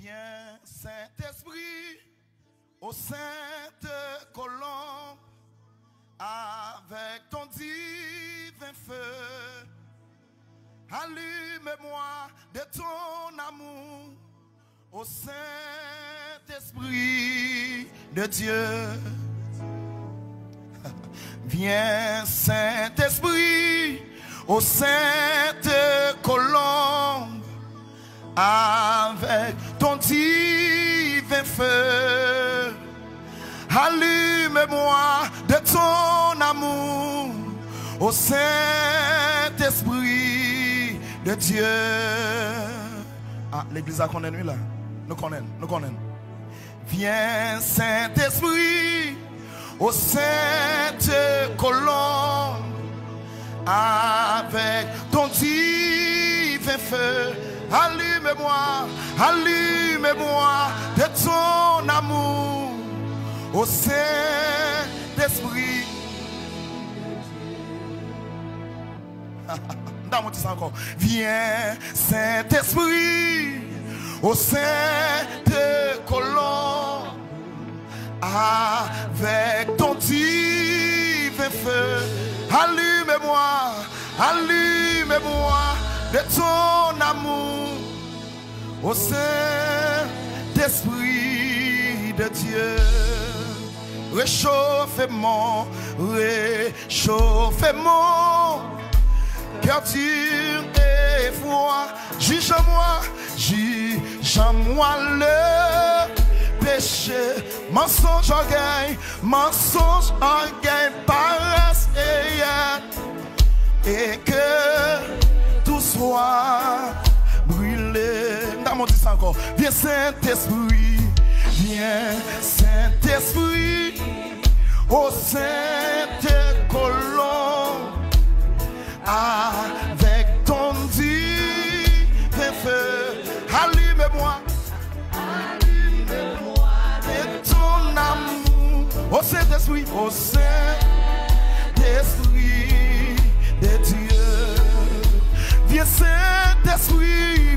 Viens, Saint-Esprit, ô sainte colombe, avec ton divin feu. Allume-moi de ton amour, ô Saint-Esprit de Dieu. Viens, Saint-Esprit, ô sainte colombe, avec ton divin feu. Allume-moi de ton amour, ô Saint-Esprit de Dieu. Ah, l'église a connaît nous là. Nous connaissons. Viens, Saint-Esprit, ô sainte colombe, avec ton divin feu. Allume-moi de ton amour, ô Saint-Esprit. Encore. Viens, Saint-Esprit, ô sainte colombe, avec ton divin feu. Allume-moi de ton amour, ô Saint-Esprit de Dieu. Réchauffe mon cœur dur et froid. Juge-moi le péché. Mensonge, orgueil, paresse et que tout soit brûlé. On dit ça encore. Viens Saint-Esprit, ô sainte colombe, avec ton divin feu. Allume-moi de ton amour, ô Saint-Esprit, de Dieu. Viens Saint-Esprit,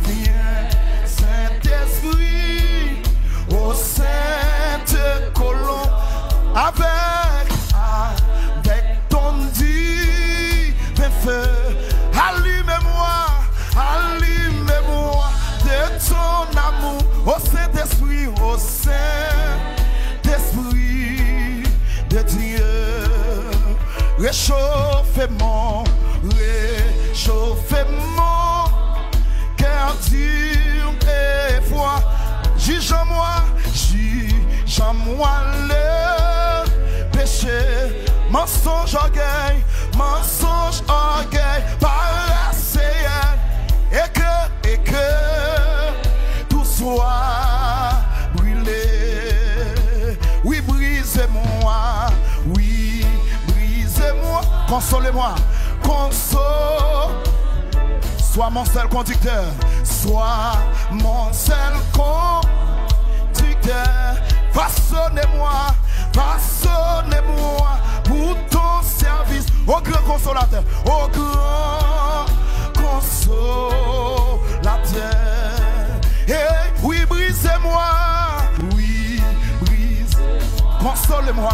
ô sainte colombe, avec ton divin feu. Allume-moi de ton amour, ô Saint-Esprit, de Dieu. Réchauffe mon cœur dur et froid. Juge-moi le péché. Mensonge, orgueil, paresse et que tout soit brûlé. Oui, brise-moi. Console-moi. Sois mon seul conducteur. Façonnez-moi pour ton service. Ô grand consolateur, ô grand consolateur. Et oui, brisez-moi. Console-moi.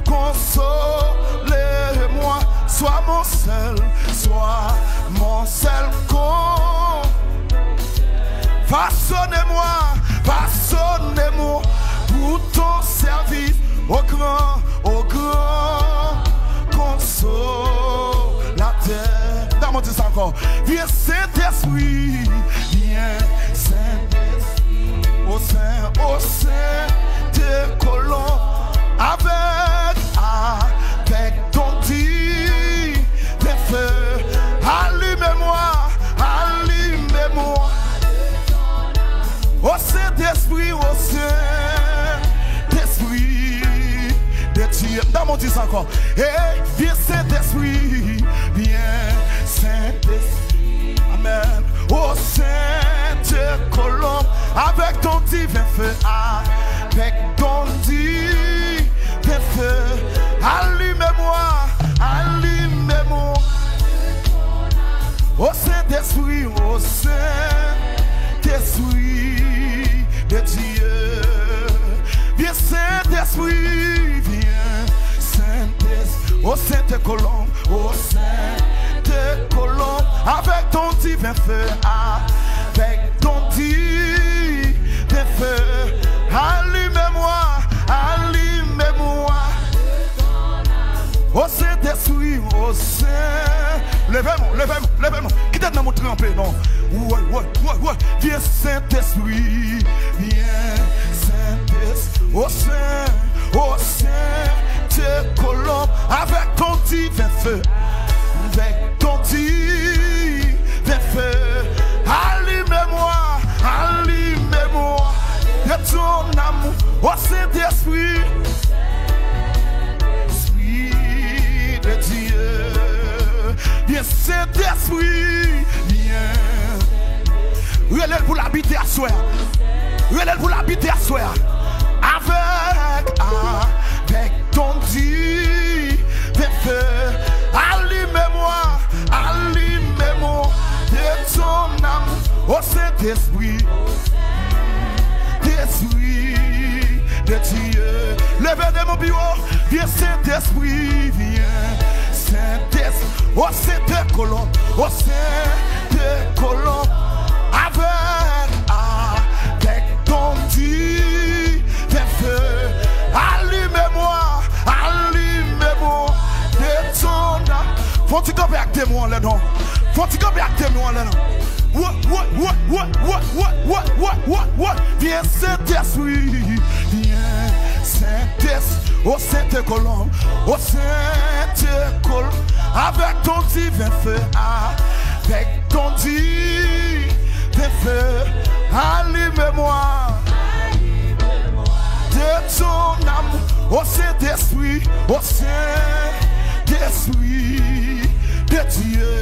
Sois mon seul Façonnez-moi pour ton service, au grand consolateur. Dans mon Dieu encore. Viens Saint-Esprit, au sein de colombe, avec ton divin feu. Allume-moi. Ô Saint-Esprit, de Dieu. Dans mon Dieu encore. Et viens Saint-Esprit, Amen. Ô sainte colombe, avec ton divin feu, Allume-moi. Ô Saint-Esprit, de Dieu. Saint-Esprit, viens. Saint-Esprit, ô Sainte Colombe, ô Sainte Colombe, avec ton divin feu, avec ton divin feu, allume-moi, allume-moi. Ô Saint-Esprit, ô Saint, levez-moi, levez-moi, levez-moi, qui t'a dans mon trempé, non? Ouais, viens Saint-Esprit, viens Saint-Esprit, ô Sainte Colombe, avec ton divin feu, avec ton divin feu, allume-moi, allume-moi, de ton amour, ô Saint-Esprit, Esprit de Dieu, viens Saint-Esprit, viens, relève pour l'habiter à soi, relève pour l'habiter à soi, avec ton divin feu, allume-moi, allume-moi de ton amour, ô Saint-Esprit, Esprit de Dieu, levez de mon bureau, viens Saint-Esprit, viens Saint-Esprit, ô Sainte Colombe, ô Sainte Colombe, avec ton divin feu, allume-moi, allume-moi de ton âme. Faut-il camper avec tes mots là non? Faut-il camper avec tes mots là non? Viens Saint-Esprit, viens Saint-Esprit, ô Sainte Colombe, ô Sainte Colombe, avec ton divin feu, avec ton divin feu, allume-moi de ton amour, ô Saint-Esprit, ô Saint-Esprit de Dieu.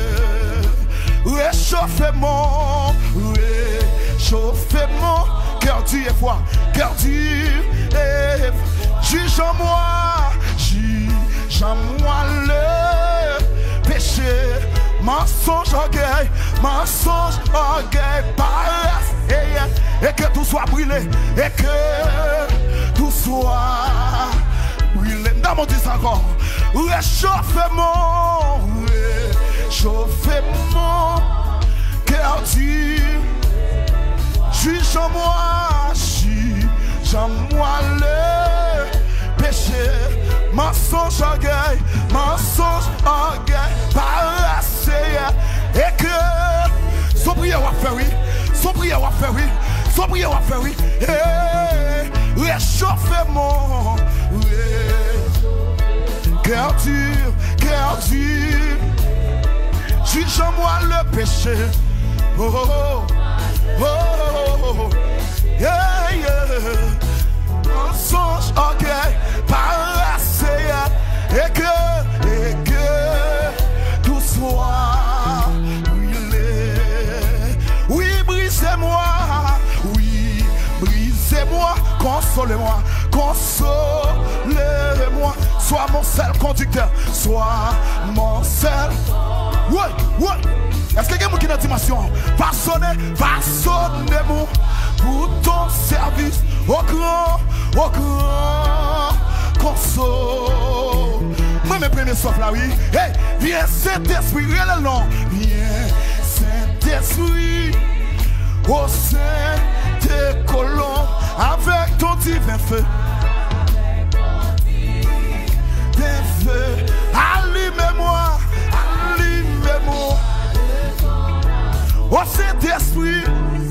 Réchauffez-moi, réchauffez-moi, cœur dur et froid, cœur dur et juge-moi, juge-moi le péché, mensonge, orgueil, paresse, et que tout soit brûlé, et que tout soit brûlé. Dans mon disque encore, réchauffez-moi, réchauffez-moi, cœur dur, juge-moi, juge-moi le péché, mensonge, orgueil, paresse, et que son prière va faire oui, son prière va faire oui, son prière va faire oui, réchauffez-moi, cœur dur, juge-moi le péché. Oh, oh, oh, oh, oh, yeah, yeah. Mensonge, orgueil, paresse, et que tout soit brûlé. Oui, brisez-moi, oui, brisez-moi, consolez-moi, consolez-moi. Sois mon seul conducteur, sois mon seul. Ouais. Est-ce que quelqu'un qui a une dimension? Façonnez-moi pour ton service au grand console. Moi, mes premiers sauf là, oui. Hey, viens Saint-Esprit, le nom. Viens Saint-Esprit, ô Sainte Colombe, avec ton divin feu. Allume-moi, allume-moi, ô Saint-Esprit,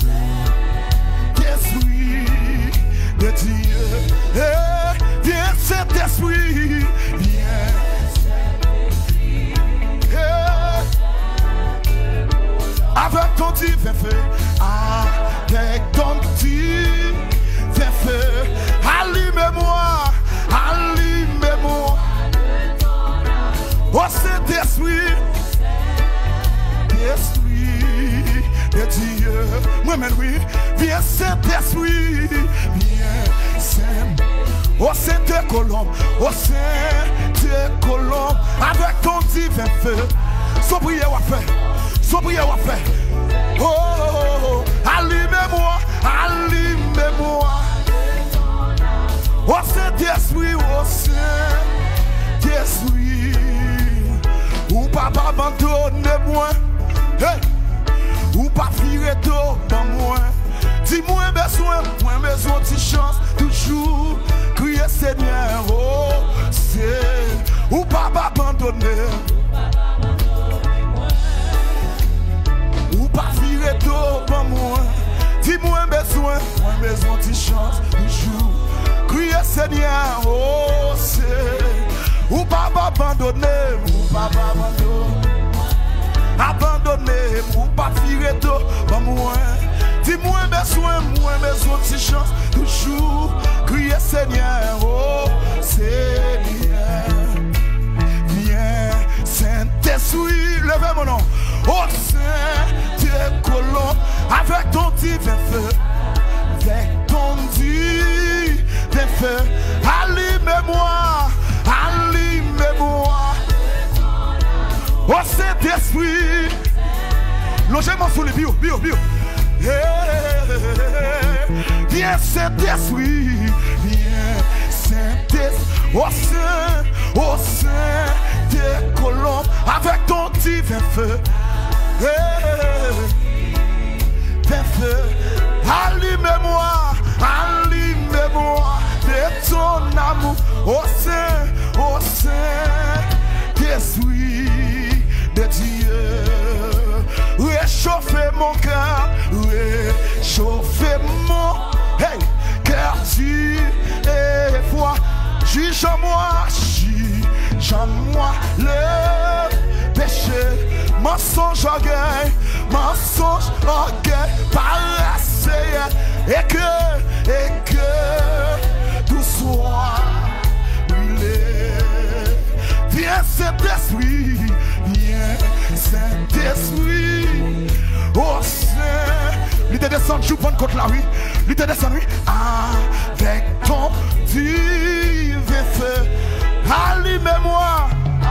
Esprit de Dieu, viens Saint-Esprit, viens, avec ton divin feu, avec ton divin feu, allume-moi, allume-moi. Oh Saint-Esprit, Esprit de Dieu, moi-même oui, viens Saint-Esprit, viens Saint, oh Sainte Colombe, oh Sainte Colombe, avec ton divin feu, son prière va faire, son prière va faire, oh, allumez-moi, allumez-moi, oh Saint-Esprit. Hey! Ou pas virer d'eau dans moi. Dis-moi besoin de chance, toujours. Crier Seigneur, oh, c'est. Ou pas abandonner. Ou pas virer d'eau dans moi. Dis-moi besoin de chance, toujours. Crier Seigneur, oh, c'est. Ou pas abandonner, ou pas abandonner, ou pas virer d'eau dans moi. Dis-moi besoin de chance, toujours. Crier Seigneur, oh, Seigneur. Viens, Saint-Esprit, levez mon nom. Oh, Saint-Colomb, avec ton divin feu. Avec ton divin feu. Allume-moi, allume-moi. Oh, Saint-Esprit. Logez-moi sur le bio. Viens Saint-Esprit, viens Saint-Esprit, oh Saint-Colomb, avec ton divin feu, allume-moi de ton amour, oh Saint-Esprit de Dieu. Réchauffez mon cœur, réchauffez mon cœur, tu es froid. Juge-moi le péché, mensonge, orgueil, paresse, et que tout soit brûlé. Viens Saint-Esprit, viens Saint-Esprit, oh Saint, il te descend, je prends contre la rue, il te descend, oui, avec ton divin feu, allume-moi,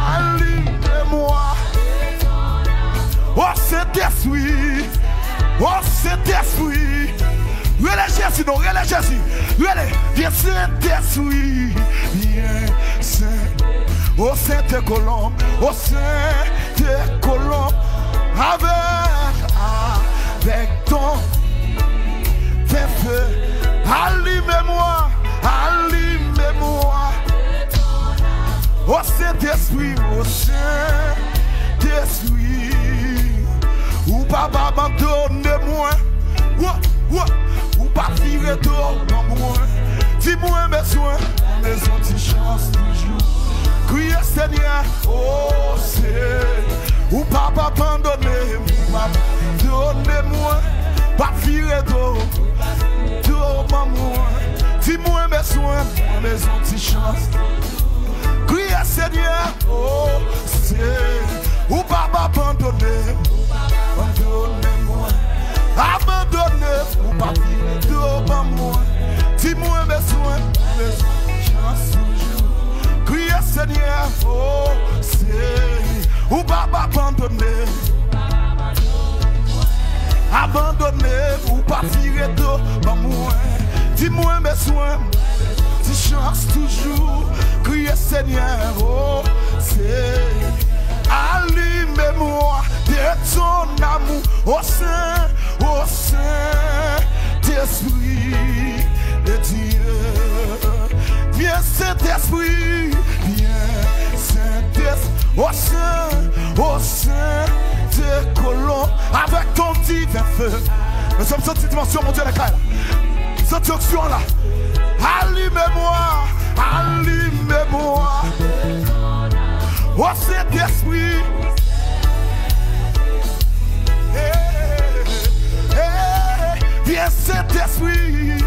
oh Saint-Esprit, relâchez sinon, viens Saint-Esprit, viens Saint, oh Saint-Colomb, oh Saint-Colomb, avec ton feu, allume-moi, oh Saint-Esprit, ou pas abandonner-moi, ou pas virer dans moi, dis-moi besoin de chance toujours. Crier Seigneur, oh c'est, ou pas abandonner, donnez-moi, pas virer d'eau, moi. Dis-moi besoin de chance. Crier Seigneur, oh c'est, ou pas abandonner, abandonner, ou pas virer d'eau, moi. Dis-moi besoin de chance toujours. Crier Seigneur, oh c'est, ou pas abandonner, ou pas virer d'eau, moi. Dis-moi besoin de chance toujours. Crier Seigneur, oh c'est, allume-moi de ton amour, oh Saint-Esprit de Dieu. Viens Saint-Esprit, viens Saint-Esprit, oh Saint-Colomb, avec ton divin feu. Nous sommes sur cette dimension, mon Dieu, la caille. Cette onction là, allume-moi, oh Saint-Esprit. Viens Saint-Esprit,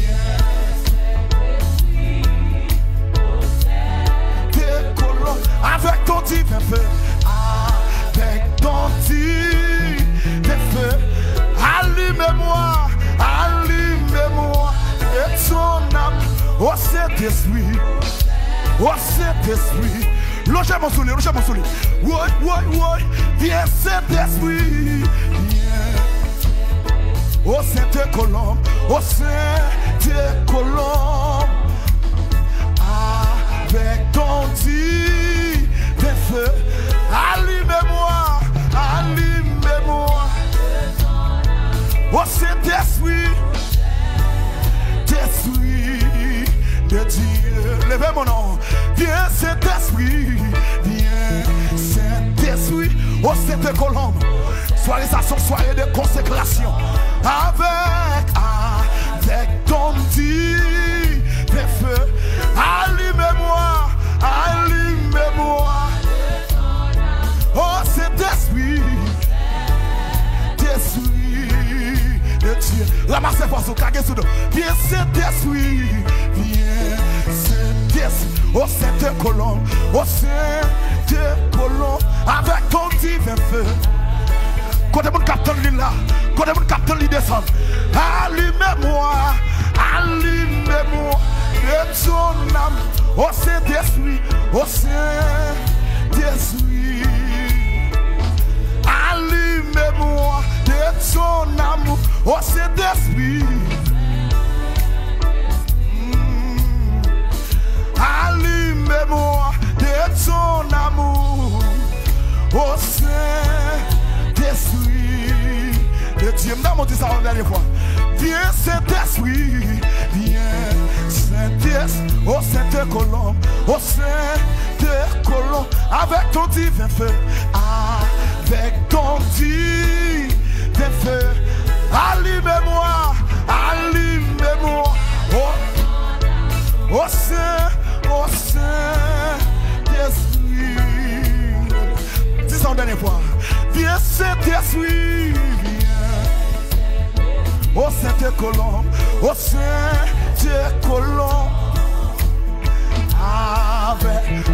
avec ton divin feu, avec ton divin feu, allume-moi, et ton âme, oh Saint-Esprit, logez mon soleil, viens Saint-Esprit, oh Saint-Colomb, avec ton divin feu, allume-moi, Sainte Colombe. Soirée ça, son soirée de consécration. Avec ton dit des feux. Allumez-moi, allumez-moi. Oh, Saint-Esprit, de Dieu. La masse est force au cagé sous dos. Viens Saint-Esprit, viens Saint-Esprit. Oh Sainte Colombe, oh Sainte Colombe, avec ton divin feu. Quand mon capitaine l'île là, quand mon capitaine l'île descend, allumez-moi, allumez-moi de ton âme. Oh Saint-Esprit, oh Saint-Esprit, allumez-moi de ton amour. Oh Saint-Esprit, allumez-moi de ton amour. Oh Saint-Esprit de Dieu. Je vais ça une dernière fois. Viens Saint-Esprit, viens Saint-Esprit. Oh Sainte Colombe, oh Sainte Colombe, avec ton divin feu, avec ton divin feu. Allumez-moi, allumez-moi. Oh Saint-Esprit. Dis ça une dernière fois. Viens Saint-Esprit, viens. Oh Sainte Colombe, oh Sainte Colombe, avec